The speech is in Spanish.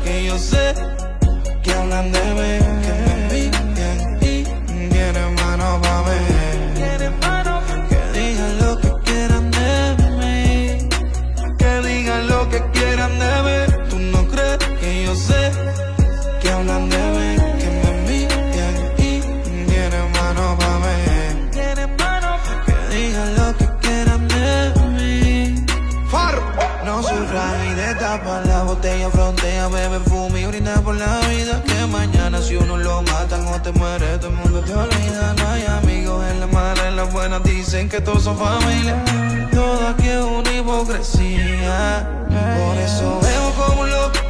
que yo sé que hablan de mí, que me envidian y tienen mano pa' mí. Que digan lo que quieran de mí, que digan lo que quieran de mí. Tú no crees que yo sé que hablan de mí, que me envidian y tienen mano pa' mí. Que digan lo que quieran de mí. Farro. No sufras y destapa la botella, frontea, bebe, fuma y brinda por la vida. Que mañana si uno lo matan o te muere, todo el mundo te olvida. No hay amigos en la mala, en las buenas dicen que todos son familia. Todo aquí es una hipocresía. Por eso veo como un loco